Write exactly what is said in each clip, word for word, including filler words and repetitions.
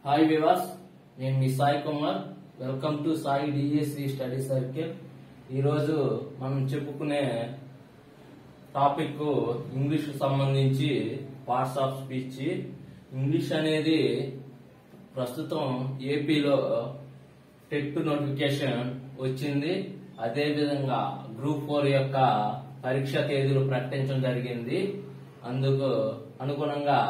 Hi viewers, నేను మీ Sai Kumar. Welcome to Sai DSC study circle. ఈరోజు మనం చెప్పుకునే టాపిక్ ఇంగ్లీష్ కు సంబంధించి పార్ట్స్ ఆఫ్ స్పీచ్. ఇంగ్లీష్ అనేది ప్రస్తుతం ఏపీలో టెట్ నోటిఫికేషన్ వచ్చింది. అదే విధంగా గ్రూప్ ఫోర్ యొక్క పరీక్ష తేదీలు ప్రకటించడం జరిగింది. అందుకు అనుగుణంగా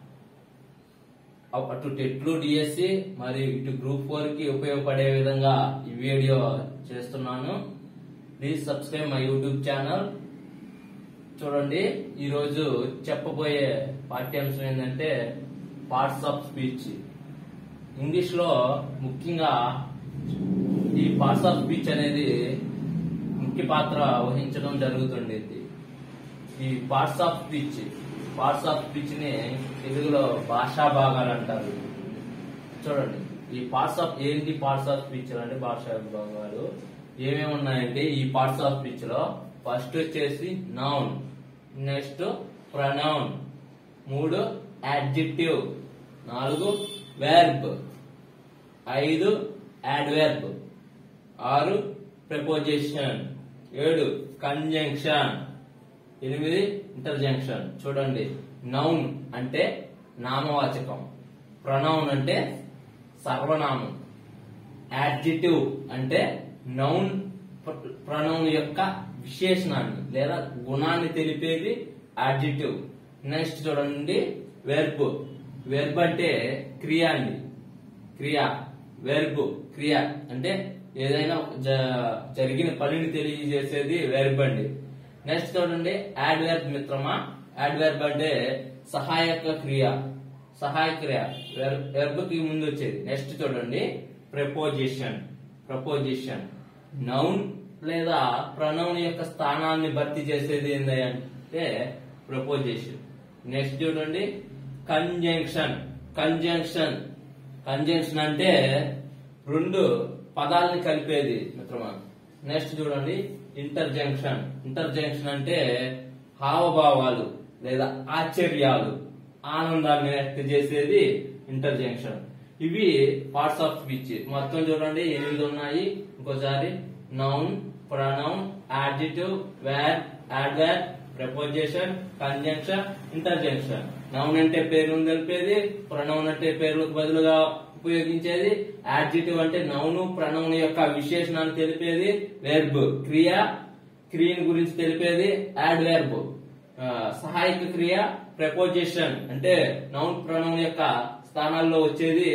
అటు టెట్లు డిఎస్సి మరియు ఇటు గ్రూప్ ఫోర్ కి ఉపయోగపడే విధంగా ఈ వీడియో చేస్తున్నాను. Please subscribe my YouTube channel. చూడండి, ఈ రోజు చెప్పబోయే పాఠ్యాంశం ఏంటంటే పార్ట్స్ ఆఫ్ స్పీచ్. ఇంగ్లీష్ లో ముఖ్యంగా ఈ పార్ట్స్ ఆఫ్ స్పీచ్ అనేది ముఖ్య పాత్ర వహించడం జరుగుతుండేది. ఈ parts of speech parts of speech ని తెలుగులో భాషా భాగాలు అంటారు. చూడండి, ఈ పార్ట్స్ ఆఫ్ ఏంటి పార్ట్స్ ఆఫ్ స్పీచ్ అంటే భాషా భాగాలు ఏమేమి ఉన్నాయంటే ఈ పార్ట్స్ ఆఫ్ స్పీచ్ లో ఫస్ట్ వచ్చేసి నౌన్, నెక్స్ట్ ప్రొనౌన్, మూడు యాడ్జెక్టివ్, నాలుగు వెర్బ్, ఐదు యాడ్వర్బ్, ఆరు ప్రిపోజిషన్, ఏడు కంజంక్షన్, ఎనిమిది ఇంటర్జంక్షన్. చూడండి, నౌన్ అంటే నామవాచకం, ప్రొనౌన్ అంటే సర్వనామం, యాడ్జెక్టివ్ అంటే నౌన్ ప్రొనౌన్ యొక్క విశేషణాన్ని లేదా గుణాన్ని తెలిపేది యాడ్జెక్టివ్. నెక్స్ట్ చూడండి వెర్బ్. వెర్బ్ అంటే క్రియ అండి, క్రియ. వెర్బ్ క్రియ అంటే ఏదైనా జరిగిన పనిని తెలియజేసేది వెర్బ్ అండి. నెక్స్ట్ చూడండి యాడ్వర్బ్ మిత్రమా. యాడ్వర్బ్ అంటే సహాయక క్రియ, సహాయక క్రియ వెర్బ్ కి ముందు వచ్చేది. నెక్స్ట్ చూడండి ప్రిపోజిషన్. ప్రపోజిషన్ నౌన్ లేదా ప్రొనౌన్ యొక్క స్థానాన్ని భర్తీ చేసేది ఏంటంటే ప్రపోజిషన్. నెక్స్ట్ చూడండి కంజంక్షన్. కంజంక్షన్ కంజంక్షన్ అంటే రెండు పదాలని కలిపేది మిత్రమా. నెక్స్ట్ చూడండి ఇంటర్జంక్షన్. ఇంటర్జంక్షన్ అంటే హావభావాలు లేదా ఆశ్చర్యాలు, ఆనందాన్ని వ్యక్తం చేసేది ఇంటర్జంక్షన్. ఇవి పార్ట్స్ ఆఫ్ స్పీచ్. మొత్తం చూడండి ఎనిమిది ఉన్నాయి. ఇంకోసారి noun, pronoun, adjective, verb, adverb, preposition, conjunction, interjection. Noun అంటే పేరును తెలిపేది, ప్రొనౌన్ అంటే పేర్లకు బదులుగా ఉపయోగించేది, యాడ్జెక్టివ్ అంటే నౌను ప్రొనౌన్ యొక్క విశేషణాన్ని తెలిపేది, వెర్బ్ క్రియ, క్రియను గురించి తెలిపేది, యాడ్వర్బ్ సహాయక క్రియ, ప్రిపోజిషన్ అంటే నౌన్ ప్రొనౌన్ యొక్క స్థానాల్లో వచ్చేది,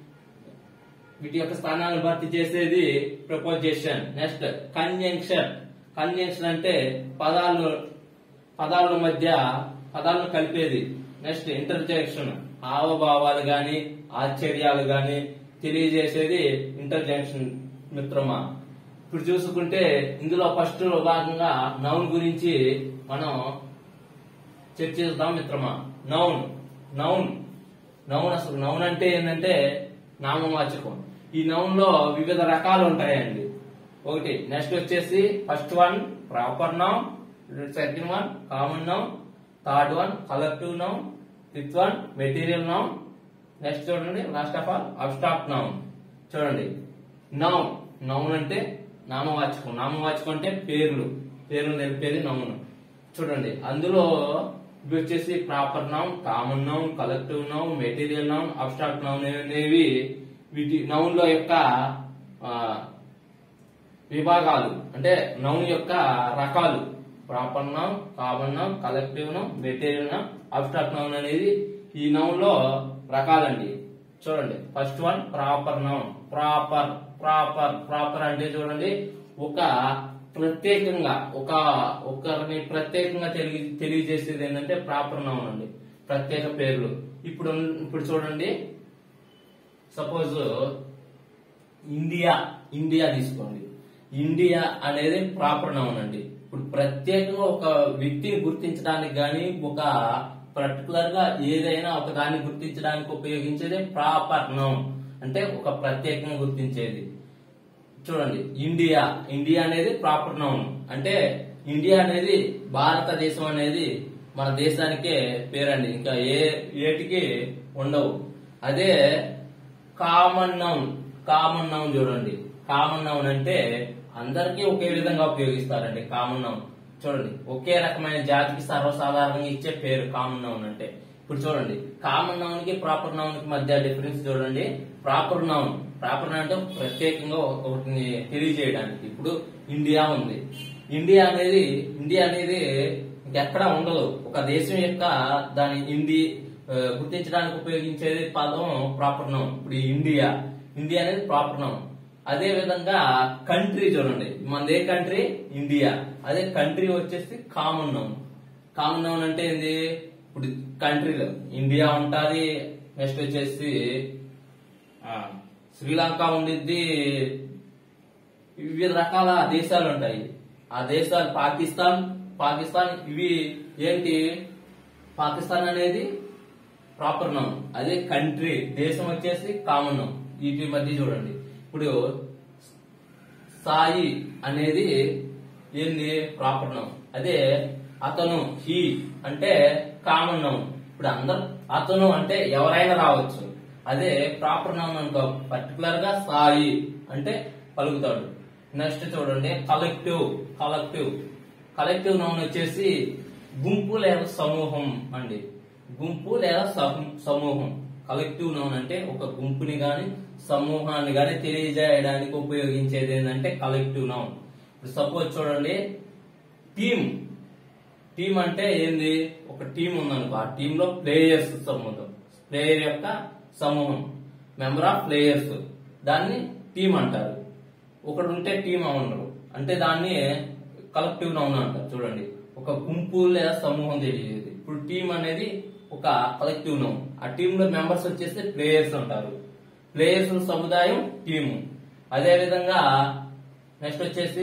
వీటి యొక్క స్థానాలను భర్తీ చేసేది ప్రిపోజిషన్. Next conjunction. కంజంక్షన్ అంటే పదాలను పదాల మధ్య పదాలను కలిపేది. నెక్స్ట్ ఇంటర్జంక్షన్ హావభావాలు గాని ఆశ్చర్యాలు గాని తెలియజేసేది ఇంటర్జంక్షన్ మిత్రమా. ఇప్పుడు చూసుకుంటే ఇందులో ఫస్ట్ భాగంగా నౌన్ గురించి మనం చర్చిద్దాం మిత్రమా. నౌన్ నౌన్ నౌన్ అసలు నౌన్ అంటే ఏంటంటే నామవాచకం. ఈ నౌన్ లో వివిధ రకాలు ఉంటాయండి. ఒకటి నెక్స్ట్ వచ్చేసి first one proper noun, second one common noun, third one collective noun, fifth one material noun. Next చూడండి last of all abstract noun. చూడండి నౌన్ నౌన్ అంటే నామవాచకం. నామవాచకం అంటే పేర్లు, పేర్లు తెలిపేది నౌన్. చూడండి అందులో ఇవి వచ్చేసి proper noun, common noun, collective noun, material noun, abstract noun అనేవి వీటి నౌన్ లో యొక్క విభాగాలు అంటే నౌన్ యొక్క రకాలు. Proper noun, common noun, collective noun, material noun, abstract noun అనేది ఈ నౌన్ లో రకాలండి. చూడండి first one proper noun. Proper proper proper అంటే చూడండి ఒక ప్రత్యేకంగా ఒక ఒకరిని ప్రత్యేకంగా తెలియ తెలియజేసేది ఏంటంటే ప్రాపర్ నౌన్ అండి, ప్రత్యేక పేర్లు. ఇప్పుడు ఇప్పుడు చూడండి సపోజ్ ఇండియా ఇండియా తీసుకోండి. ఇండియా అనేది ప్రాపర్ నౌన్ అండి. ఇప్పుడు ప్రత్యేకంగా ఒక వ్యక్తిని గుర్తించడానికి గాని ఒక పర్టికులర్ గా ఏదైనా ఒక దాన్ని గుర్తించడానికి ఉపయోగించేది ప్రాపర్ నౌన్ అంటే ఒక ప్రత్యేకంగా గుర్తించేది. చూడండి ఇండియా ఇండియా అనేది ప్రాపర్ నౌన్ అంటే ఇండియా అనేది భారతదేశం అనేది మన దేశానికే పేరండి, ఇంకా ఏ ఏటికి ఉండవు. అదే కామన్ నౌన్. కామన్ నౌన్ చూడండి. కామన్ నౌన్ అంటే అందరికీ ఒకే విధంగా ఉపయోగిస్తారండి. కామన్ నౌన్ చూడండి, ఒకే రకమైన జాతికి సర్వసాధారణంగా ఇచ్చే పేరు కామన్ నౌన్ అంటే. ఇప్పుడు చూడండి, కామన్ నౌన్ కి ప్రాపర్ నౌన్ కి మధ్య డిఫరెన్స్ చూడండి. ప్రాపర్ నౌన్ ప్రాపర్ నౌన్ అంటే ప్రత్యేకంగా ఒకటిని తెలియజేయడానికి. ఇప్పుడు ఇండియా ఉంది. ఇండియా అనేది ఇండియా అనేది ఇంకెక్కడా ఉండదు. ఒక దేశం యొక్క దాని ఇండి గుర్తించడానికి ఉపయోగించేది పదం ప్రాపర్ నౌన్. ఇప్పుడు ఇండియా ఇండియా అనేది ప్రాపర్ నౌన్. అదే విధంగా కంట్రీ చూడండి, మనది ఏ కంట్రీ? ఇండియా. అదే కంట్రీ వచ్చేసి కామన్ నౌన్. కామన్ నౌన్ అంటే ఏంది? ఇప్పుడు కంట్రీలో ఇండియా ఉంటది, నెక్స్ట్ వచ్చేసి శ్రీలంక ఉండిద్ది, వివిధ రకాల దేశాలు ఉంటాయి. ఆ దేశాలు పాకిస్తాన్ పాకిస్తాన్ ఇవి ఏంటి? పాకిస్తాన్ అనేది ప్రాపర్ నౌన్. అదే కంట్రీ దేశం వచ్చేసి కామన్ నౌన్. వీటి మధ్య చూడండి, ఇప్పుడు సాయి అనేది ఏంది? Proper noun. అదే అతను హీ అంటే కామన్ నౌన్. ఇప్పుడు అందరు అతను అంటే ఎవరైనా రావచ్చు. అదే ప్రాపర్ నౌన్ అనుకో, పర్టికులర్ గా సాయి అంటే పలుకుతాడు. నెక్స్ట్ చూడండి, కలెక్టివ్. కలెక్టివ్ కలెక్టివ్ నౌన్ వచ్చేసి గుంపు లేదా సమూహం అండి. గుంపు లేదా సమూహం. కలెక్టివ్ నౌన్ అంటే ఒక గుంపుని గాని సమూహాన్ని గాని తెలియజేయడానికి ఉపయోగించేది ఏంటంటే కలెక్టివ్ నౌన్. ఇప్పుడు సపోజ్ చూడండి, టీమ్. టీమ్ అంటే ఏంది? ఒక టీం ఉందనుకో, ఆ టీమ్ లో ప్లేయర్స్ సమూహం, ప్లేయర్ యొక్క సమూహం, మెంబర్ ఆఫ్ ప్లేయర్స్, దాన్ని టీం అంటారు. ఒకడు ఉంటే టీం అవునరు అంటే దాన్ని కలెక్టివ్ నౌన్ అంటారు. చూడండి, ఒక గుంపు లేదా సమూహం తెలియజేది. ఇప్పుడు టీం అనేది ఒక కలెక్టివ్ నౌన్. ఆ టీమ్ లో మెంబర్స్ వచ్చేసి ప్లేయర్స్ అంటారు. ప్లేయర్స్ సముదాయం టీము. అదే విధంగా నెక్స్ట్ వచ్చేసి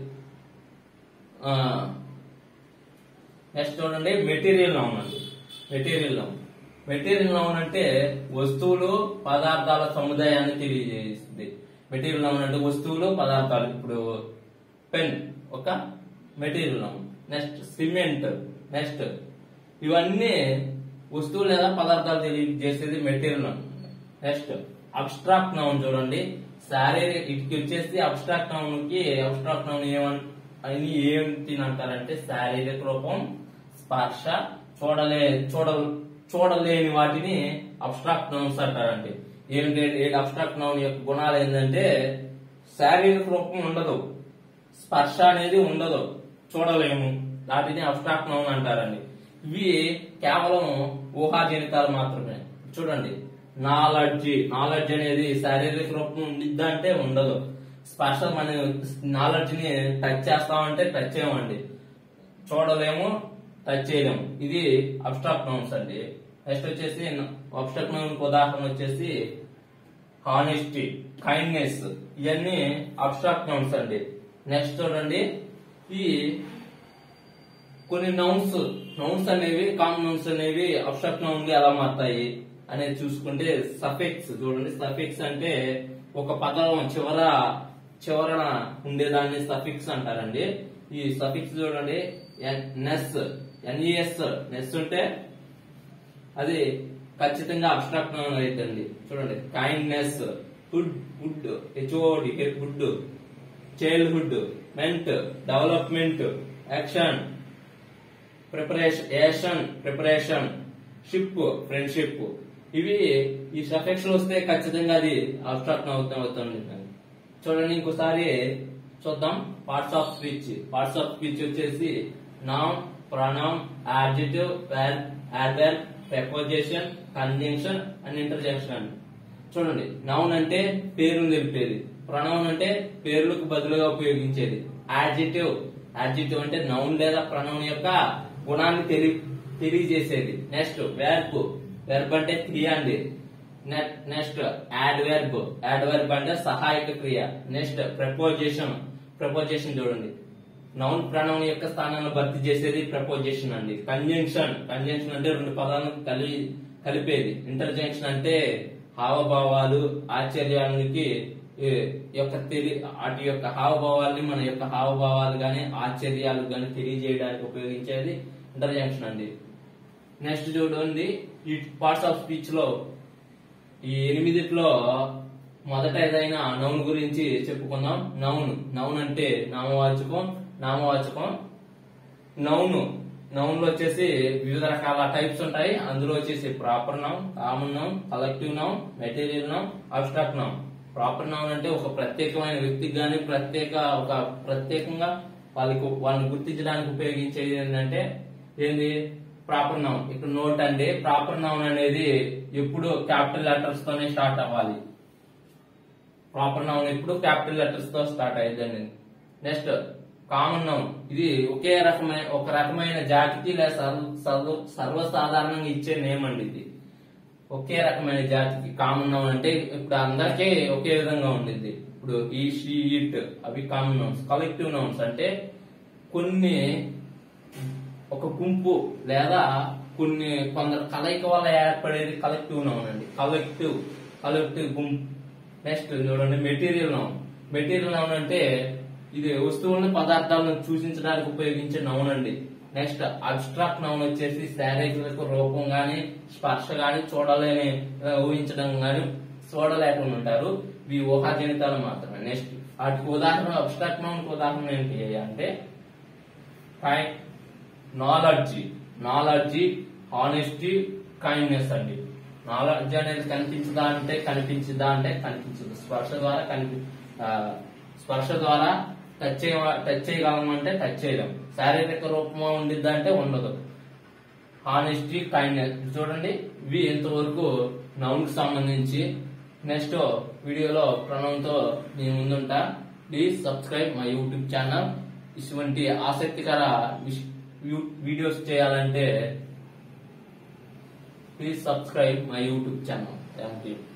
నెక్స్ట్ చూడండి, మెటీరియల్ నౌన్ అండి. మెటీరియల్ నౌన్ మెటీరియల్ నౌన్ అంటే వస్తువులు పదార్థాల సముదాయాన్ని తెలియజేస్తుంది. మెటీరియల్ నౌన్ అంటే వస్తువులు పదార్థాలు. ఇప్పుడు పెన్ ఒక material noun. Next cement. Next ఇవన్నీ వస్తువులు లేదా పదార్థాలు తెలియజేసేది material noun. Next abstract noun చూడండి, శారీరక ఇటుకి వచ్చేసి అబ్స్ట్రాక్ట్ నౌన్ కి అబ్స్ట్రాక్ట్ నౌన్ ఏమని ఏంటి అంటారంటే శారీరక రూపం, స్పర్శ, చూడలే చూడ చూడలేని వాటిని అబ్స్ట్రాక్ట్ నౌన్స్ అంటారండి. ఏంటి అబ్స్ట్రాక్ట్ నౌన్ యొక్క గుణాలు ఏంటంటే శారీరక రూపం ఉండదు, స్పర్శ అనేది ఉండదు, చూడలేము, వాటిని అబ్స్ట్రాక్ట్ నౌన్ అంటారండి. ఇవి కేవలం ఊహాజనితాలు మాత్రమే. చూడండి, నాలెడ్జ్. నాలెడ్జ్ అనేది శారీరక రూపం ఉండిద్దా అంటే ఉండదు. స్పర్శ మన నాలెడ్జ్ ని టచ్ చేస్తామంటే టచ్ చేయమండి, చూడలేము, టచ్ చేయలేము. ఇది అబ్స్ట్రాక్ట్ నౌన్స్ అండి. నెక్స్ట్ వచ్చేసి అబ్స్ట్రాక్ట్ నౌన్ ఉదాహరణ వచ్చేసి హానెస్టీ, కైండ్నెస్, ఇవన్నీ అబ్స్ట్రాక్ట్ నౌన్స్ అండి. నెక్స్ట్ చూడండి, ఈ కొన్ని నౌన్స్ నౌన్స్ అనేవి కామన్ నౌన్స్ అనేవి అబ్స్ట్రాక్ట్ నౌన్ గా ఎలా మారుతాయి అనేది చూసుకుంటే సఫిక్స్ చూడండి. సఫిక్స్ అంటే ఒక పదం చివర చివరన ఉండేదాన్ని సఫిక్స్ అంటారండి. ఈ సఫిక్స్ చూడండి, నెస్ ఎన్ఈఎస్ నెస్ ఉంటే అది ఖచ్చితంగా అబ్స్ట్రాక్ట్ నౌన్ అవుతుంది. చూడండి, kindness, hood hood HOD hood, childhood, ment development, action preparation, action preparation, ship friendship. ఇవి ఈ సఫిక్స్ వస్తే ఖచ్చితంగా అది అబ్స్ట్రాక్ట్ నౌన్ అవుతుంది. చూడండి, ఇంకోసారి చూద్దాం. Parts of speech. Parts of speech వచ్చేసి noun, pronoun, adjective, verb, adverb, preposition, conjunction and interjection. చూడండి, నౌన్ అంటే పేరును తెలిపేది, ప్రొనౌన్ అంటే పేర్లకు బదులుగా ఉపయోగించేది, యాడ్జెక్టివ్ యాడ్జెక్టివ్ అంటే నౌన్ లేదా ప్రొనౌన్ యొక్క గుణాన్ని తెలి తెలియజేసేది. Next verb. వెర్బ్ అంటే క్రియ అండి. Next adverb. యాడ్వర్బ్ అంటే సహాయక క్రియ. Next preposition. ప్రపోజిషన్ చూడండి, నౌన్ ప్రొనౌన్ యొక్క స్థానాన్ని భర్తీ చేసేది ప్రపోజిషన్ అండి. కంజంక్షన్. కంజంక్షన్ అంటే రెండు పదాలను కలిపి కలిపేది. ఇంటర్జెక్షన్ అంటే హావభావాలు, ఆశ్చర్యానికి యొక్క తెలి వాటి యొక్క హావభావాల్ని మన యొక్క హావభావాలు గాని ఆశ్చర్యాలు గాని తెలియజేయడానికి ఉపయోగించేది ఇంటర్జెక్షన్ అండి. నెక్స్ట్ చూడండి, ఈ పార్ట్స్ ఆఫ్ స్పీచ్ లో ఈ ఎనిమిదిట్లో మొదట ఏదైనా నౌన్ గురించి చెప్పుకుందాం. నౌన్ నౌన్ అంటే నామవాచకం. నామవాచకం నౌన్ నౌన్ లో వచ్చేసి వివిధ రకాల టైప్స్ ఉంటాయి. అందులో వచ్చేసి proper noun, common noun, collective noun, material noun, abstract noun. Proper noun అంటే ఒక ప్రత్యేకమైన వ్యక్తికి గాని ప్రత్యేక ఒక ప్రత్యేకంగా వాళ్ళకి వాళ్ళని గుర్తించడానికి ఉపయోగించేది ఏంటంటే ఏంది ప్రాపర్ నౌన్. ఇక్కడ నోట్ అండి, ప్రాపర్ నౌన్ అనేది ఎప్పుడు క్యాపిటల్ లెటర్స్ తోనే స్టార్ట్ అవ్వాలి. ప్రాపర్ నౌన్ ఎప్పుడు క్యాపిటల్ లెటర్స్ తో స్టార్ట్ అయ్యిందండి. నెక్స్ట్ కామన్ నౌన్, ఇది ఒకే రకమైన ఒక రకమైన జాతికి లేదా సర్వసాధారణంగా ఇచ్చే నేమ్ అండి. ఇది ఒకే రకమైన జాతికి కామన్ నౌన్ అంటే ఇప్పుడు అందరికీ ఒకే విధంగా ఉండిద్ది. ఇప్పుడు ఈ షీ ఇట్ అవి కామన్ నౌన్స్. కలెక్టివ్ నౌన్స్ అంటే కొన్ని ఒక గుంపు లేదా కొన్ని కొందరు కలయిక వల్ల ఏర్పడేది కలెక్టివ్ నౌన్ అండి. కలెక్టివ్ కలెక్టివ్ గుంపు. నెక్స్ట్ చూడండి మెటీరియల్ నౌన్. మెటీరియల్ నౌన్ అంటే ఇది వస్తువులను పదార్థాలను సూచించడానికి ఉపయోగించే నౌన్ అండి. నెక్స్ట్ అబ్స్ట్రాక్ట్ నౌన్ వచ్చేసి శారీరక రూపం గాని స్పర్శ గాని చూడలేని ఊహించడం గాని చూడలేకుండా ఉంటారు. ఇవి ఊహాజనితాలు మాత్రమే. నెక్స్ట్ వాటికి ఉదాహరణ అబ్స్ట్రాక్ట్ నౌన్ ఉదాహరణ ఏంటి అంటే నాలెడ్జి నాలెడ్జి హానెస్టీ కైండ్నెస్ అండి. నాలెడ్జ్ అనేది కనిపించదా అంటే కనిపించదా అంటే కనిపించదు. స్పర్శ ద్వారా కనిపి స్పర్శ ద్వారా టచ్ చేయ టచ్ చేయగలమంటే టచ్ చేయలేం. శారీరక రూపంగా ఉండిద్దా అంటే ఉండదు. హానెస్టీ కైండ్నెస్ చూడండి, ఇవి ఇంతవరకు నౌన్ కి సంబంధించి. నెక్స్ట్ వీడియోలో ప్రణవంతో నేను ముందుంటా. Please subscribe my YouTube channel. ఇటువంటి ఆసక్తికర వీడియోస్ చేయాలంటే please subscribe my YouTube channel. Thank you.